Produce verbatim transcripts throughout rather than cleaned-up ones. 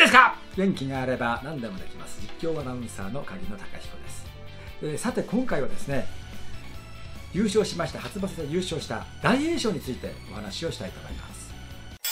ですか。元気があれば何でもできます。実況アナウンサーの鍵野貴彦です。えー、さて今回はですね、優勝しました初場所で優勝した大栄翔についてお話をしたいと思います。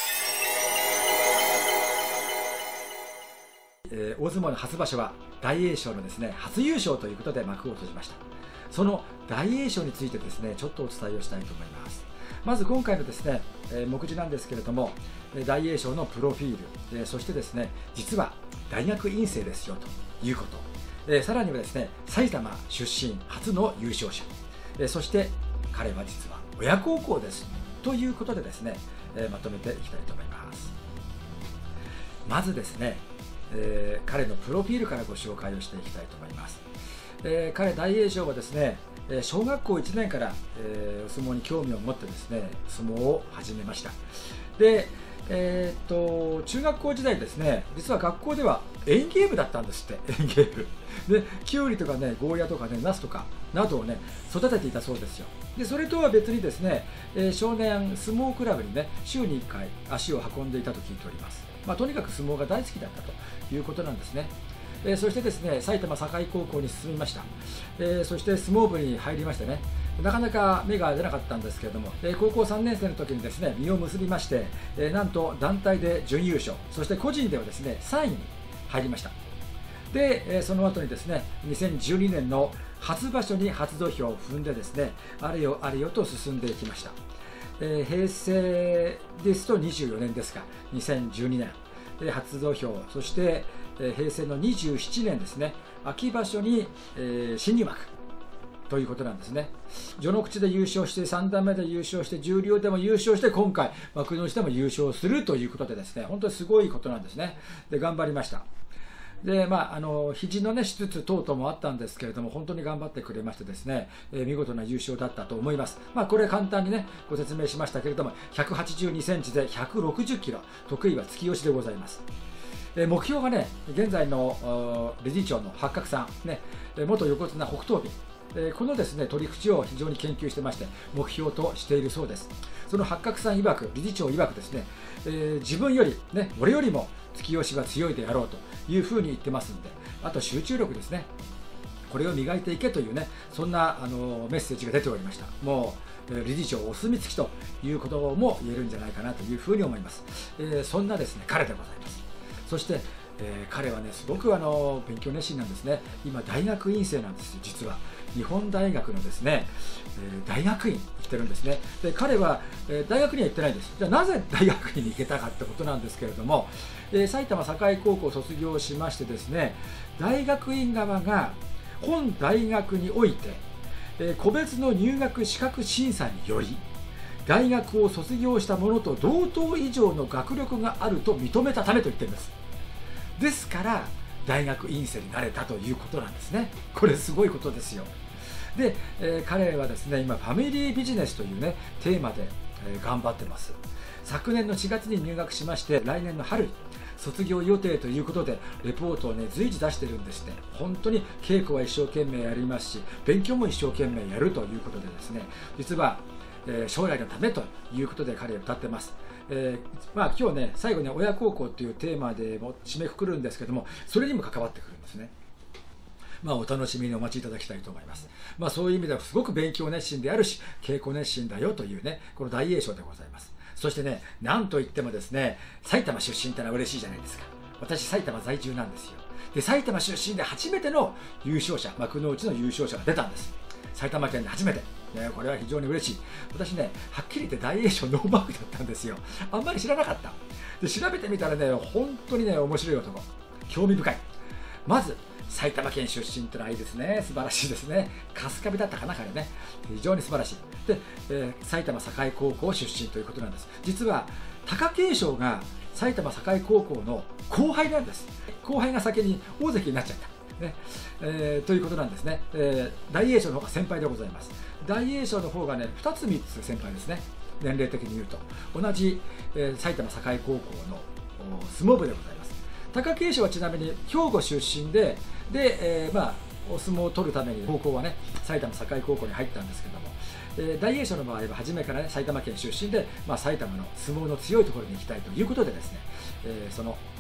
えー、大相撲の初場所は大栄翔のですね初優勝ということで幕を閉じました。その大栄翔についてですねちょっとお伝えをしたいと思います。まず今回のですね、えー、目次なんですけれども、大栄翔のプロフィール、えー、そしてですね実は大学院生ですよということ、えー、さらにはですね埼玉出身初の優勝者、えー、そして彼は実は親孝行ですということでですね、えー、まとめていきたいと思います。まずですね、えー、彼のプロフィールからご紹介をしていきたいと思います。えー、彼大栄翔はですね小学校いちねんから、えー、相撲に興味を持ってですね相撲を始めました。で、えー、っと中学校時代ですね実は学校では園芸部だったんですって。園芸部でキュウリとかねゴーヤとかねナスとかなどをね育てていたそうですよ。でそれとは別にですね、えー、少年相撲クラブにね週にいっかい足を運んでいたと聞いております。まあ、とにかく相撲が大好きだったということなんですね。えー、そしてですね埼玉栄高校に進みました。えー、そして相撲部に入りましてねなかなか芽が出なかったんですけれども、えー、高校さんねん生の時にですね実を結びまして、えー、なんと団体で準優勝、そして個人ではですねさんいに入りました。で、えー、その後にですねにせんじゅうにねんの初場所に初土俵を踏んでですねあれよあれよと進んでいきました。えー、平成ですとにじゅうよねんですがにせんじゅうにねん、えー、初土俵、そして平成のにじゅうななねんですね秋場所に、えー、新入幕ということなんですね。序ノ口で優勝してさん段目で優勝して十両でも優勝して今回幕内でも優勝するということでですね本当にすごいことなんですね。で頑張りました。でまあ、あの肘の、ね、手術等々もあったんですけれども本当に頑張ってくれましてですね、えー、見事な優勝だったと思います。まあ、これ簡単に、ね、ご説明しましたけれどもひゃくはちじゅうにセンチでひゃくろくじゅっキロ、得意は突き押しでございます。目標がね現在の理事長の八角さん、ね、元横綱北勝美、このですね取り口を非常に研究してまして目標としているそうです。その八角さん曰く、理事長曰くですね、えー、自分より、ね、俺よりも突き押しは強いであろうというふうに言ってますんで、あと集中力ですね、これを磨いていけというねそんなあのメッセージが出ておりました。もう理事長お墨付きということも言えるんじゃないかなというふうに思います。えー、そんなですね彼でございます。そして、えー、彼はねすごくあの勉強熱心なんですね。今大学院生なんですよ。実は日本大学のですね、えー、大学院に来てるんですね。で彼は、えー、大学には行ってないんです。じゃあなぜ大学院に行けたかってことなんですけれども、えー、埼玉栄高校を卒業しましてですね大学院側が本大学において、えー、個別の入学資格審査により大学を卒業した者と同等以上の学力があると認めたためと言ってるんです。ですから大学院生になれたということなんですね。これすごいことですよ。で、えー、彼はですね今ファミリービジネスというねテーマで、えー、頑張ってます。昨年のしがつに入学しまして来年の春に卒業予定ということでレポートをね随時出してるんですね。本当に稽古は一生懸命やりますし勉強も一生懸命やるということでですね実は、えー、将来のためということで彼は歌ってます。えーまあ、今日ね最後に親孝行というテーマでも締めくくるんですけどもそれにも関わってくるんですね。まあ、お楽しみにお待ちいただきたいと思います。まあ、そういう意味ではすごく勉強熱心であるし稽古熱心だよというねこの大栄翔でございます。そしてねなんといってもですね埼玉出身ってのは嬉しいじゃないですか。私埼玉在住なんですよ。で埼玉出身で初めての優勝者幕内の優勝者が出たんです。埼玉県で初めて、ね、これは非常に嬉しい。私ねはっきり言って大栄翔ノーマークだったんですよ。あんまり知らなかった。で調べてみたらね本当にね面白い男、興味深い。まず埼玉県出身ってのはいいですね。素晴らしいですね。春日部だったかな彼ね。非常に素晴らしい。で、えー、埼玉栄高校出身ということなんです。実は貴景勝が埼玉栄高校の後輩なんです。後輩が先に大関になっちゃったね、えー、ということなんですね。えー、大栄翔の方が先輩でございます。大栄翔の方がねふたつみっつ先輩ですね。年齢的に言うと同じ、えー、埼玉栄高校の相撲部でございます。貴景勝はちなみに兵庫出身でで、えー、まあお相撲を取るために高校はね埼玉栄高校に入ったんですけども、えー、大栄翔の場合は初めからね埼玉県出身で、まあ、埼玉の相撲の強いところに行きたいということでですね、えー、その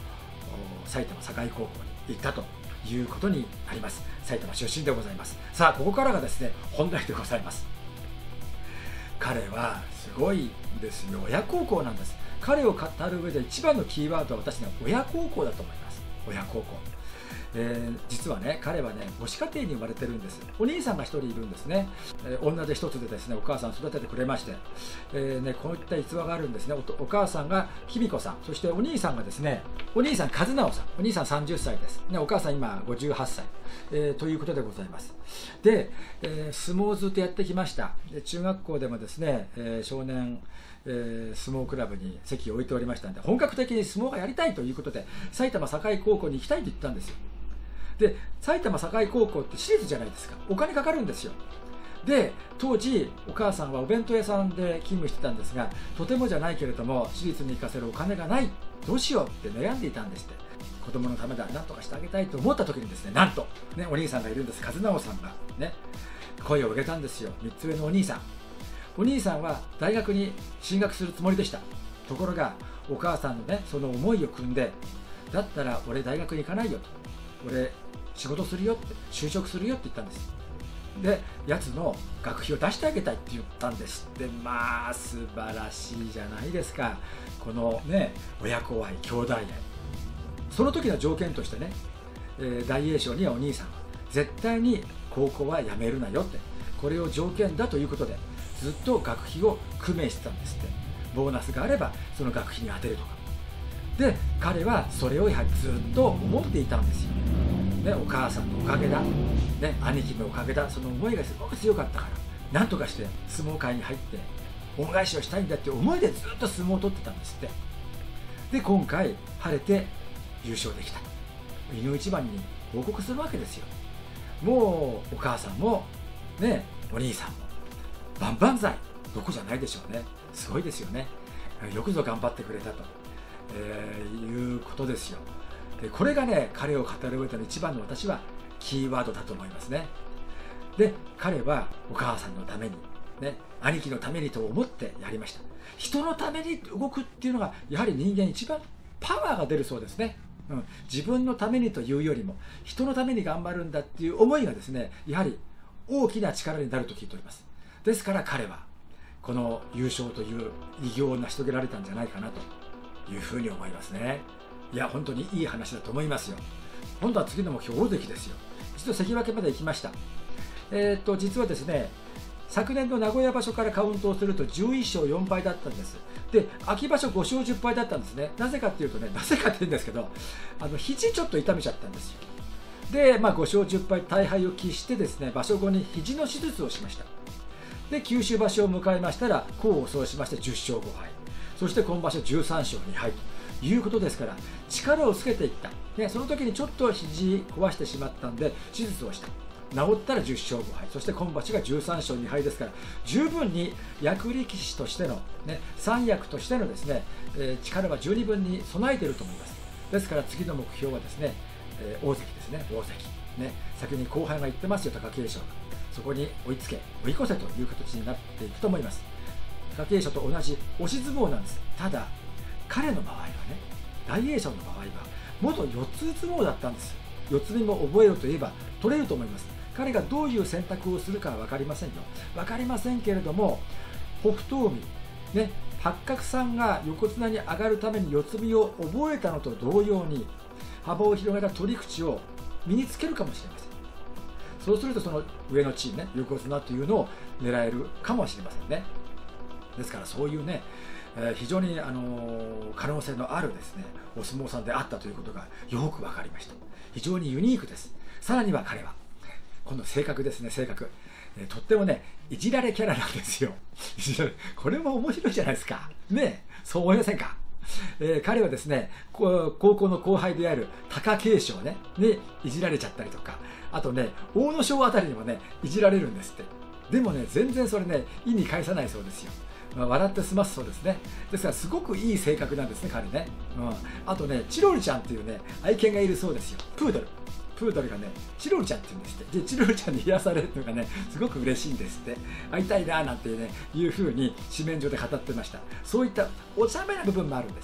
埼玉栄高校に行ったということになります。埼玉出身でございます。さあここからがですね本題でございます。彼はすごいんですよ。親孝行なんです。彼を語る上で一番のキーワードは私は親孝行だと思います。親孝行、えー、実はね彼はね母子家庭に生まれてるんです。お兄さんが一人いるんですね、えー、女手一つでですねお母さん育ててくれまして、えーね、こういった逸話があるんですね。 お, お母さんが卑弥呼さん、そしてお兄さんがですねお兄さん和直さん、お兄さんさんじゅっさいです、ね、お母さん今ごじゅうはっさい、えー、ということでございます。で、えー、相撲をずっとやってきました。で中学校でもですね、えー、少年えー、相撲クラブに籍を置いておりましたので、本格的に相撲がやりたいということで埼玉栄高校に行きたいと言ったんですよ。で埼玉栄高校って私立じゃないですか。お金かかるんですよ。で当時お母さんはお弁当屋さんで勤務してたんですが、とてもじゃないけれども私立に行かせるお金がない、どうしようって悩んでいたんですって。子供のためだ、なんとかしてあげたいと思った時にですね、なんと、ね、お兄さんがいるんです。和直さんが、ね、声を上げたんですよ。みっつ上のお兄さん。お兄さんは大学に進学するつもりでした。ところがお母さんのねその思いを汲んで、だったら俺大学に行かないよと、俺仕事するよって、就職するよって言ったんです。でやつの学費を出してあげたいって言ったんですって。まあ素晴らしいじゃないですか、このね親子愛、兄弟愛。その時の条件としてね、えー、大栄翔にはお兄さんは絶対に高校は辞めるなよって、これを条件だということでずっと学費を工面してたんですって。ボーナスがあればその学費に充てるとかで、彼はそれをやはりずっと思っていたんですよ、ね、お母さんのおかげだ、ね、兄貴のおかげだ、その思いがすごく強かったからなんとかして相撲界に入って恩返しをしたいんだっていう思いでずっと相撲を取ってたんですって。で今回晴れて優勝できた、井の一番に報告するわけですよ。もうお母さんもねお兄さんも万々歳どこじゃないでしょうね。すごいですよね。よくぞ頑張ってくれたと、えー、いうことですよ。でこれがね彼を語る上での一番の私はキーワードだと思いますね。で彼はお母さんのために、ね、兄貴のためにと思ってやりました。人のために動くっていうのがやはり人間一番パワーが出るそうですね。うん、自分のためにというよりも人のために頑張るんだっていう思いがですねやはり大きな力になると聞いております。ですから彼はこの優勝という偉業を成し遂げられたんじゃないかなというふうに思いますね。いや本当にいい話だと思いますよ。今度は次の目標大関ですよ。一度関脇まで行きました。えー、っと実はですね昨年の名古屋場所からカウントをするとじゅういっしょうよんばいだったんです。で秋場所ごしょうじゅっぱいだったんですね。なぜかっていうとね、なぜかって言うんですけど、あの肘ちょっと痛めちゃったんですよ。で、まあ、ごしょうじゅっぱい大敗を喫してですね場所後に肘の手術をしました。で九州場所を迎えましたら功を奏しましてじゅっしょうごはい、そして今場所じゅうさんしょうにはいということですから、力をつけていった、ね、その時にちょっと肘壊してしまったんで手術をした、治ったらじゅっしょうごはい、そして今場所がじゅうさんしょうにはいですから、十分に役力士としての、ね、三役としてのですね、えー、力は十二分に備えていると思います。ですから次の目標はですね、えー、大関ですね。大関、ね、先に後輩が言ってますよ、貴景勝が。そこに追いつけ追い越せという形になっていくと思います。貴景勝と同じ押し相撲なんです。ただ彼の場合はね、大栄翔の場合は元四つ相撲だったんです。四つ身も覚えろといえば取れると思います。彼がどういう選択をするかは分かりませんよ。分かりませんけれども、北勝海、ね、八角さんが横綱に上がるために四つ身を覚えたのと同様に幅を広げた取り口を身につけるかもしれません。そうするとその上の地位ね、横綱というのを狙えるかもしれませんね。ですからそういうね、えー、非常に、あのー、可能性のあるですねお相撲さんであったということがよく分かりました。非常にユニークです。さらには彼は今度性格ですね。性格、えー、とってもねいじられキャラなんですよ。これも面白いじゃないですかね。そう思いませんか。えー、彼はですね高校の後輩である貴景勝ねにいじられちゃったりとか、あとね阿武咲あたりにもねいじられるんですって。でもね全然それね意に介さないそうですよ。まあ、笑って済ますそうですね。ですからすごくいい性格なんですね彼ね、うん、あとねチロルちゃんっていうね愛犬がいるそうですよ。プードルプードルがねチロルちゃんって言うんですって。でチロルちゃんに癒されるのがねすごく嬉しいんですって。会いたいななんてねいうふうに紙面上で語ってました。そういったお茶目な部分もあるんです。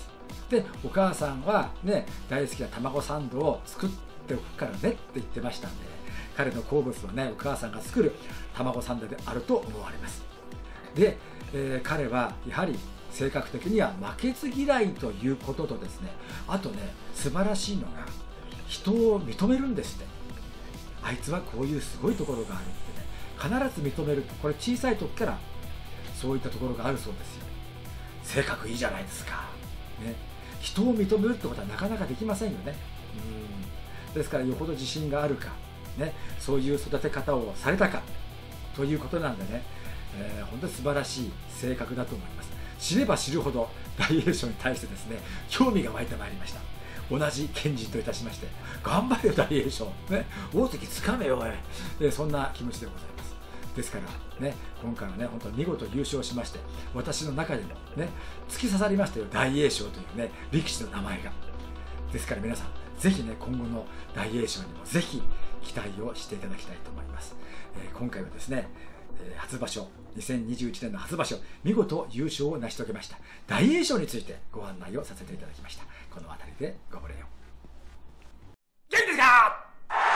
でお母さんはね大好きな卵サンドを作っておくからねって言ってましたんで、彼の好物はねお母さんが作る卵サンドであると思われます。で、えー、彼はやはり性格的には負けず嫌いということとですね、あとね素晴らしいのが人を認めるんですって。あいつはこういうすごいところがあるってね、必ず認める。これ小さい時からそういったところがあるそうですよ。性格いいじゃないですか、ね、人を認めるってことはなかなかできませんよね。うんですからよほど自信があるか、ね、そういう育て方をされたかということなんでね、えー、本当に素晴らしい性格だと思います。知れば知るほど大栄翔に対してですね興味が湧いてまいりました。同じ県人といたしまして、頑張れよ大栄翔、ね、大関つかめよおい、えー、そんな気持ちでございます。ですからね、今回はね本当に見事優勝しまして、私の中でもね突き刺さりましたよ、大栄翔というね力士の名前が。ですから皆さんぜひね今後の大栄翔にもぜひ期待をしていただきたいと思います。えー、今回はですね、えー、初場所にせんにじゅういちねんの初場所見事優勝を成し遂げました大栄翔についてご案内をさせていただきました。この辺りでご無礼を。元気ですか？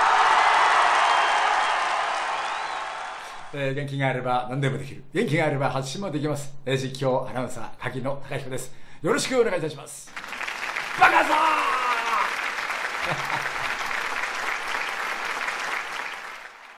えー、元気があれば何でもできる。元気があれば発信もできます。えー、実況アナウンサー柿野貴彦です。よろしくお願いいたします。バカさー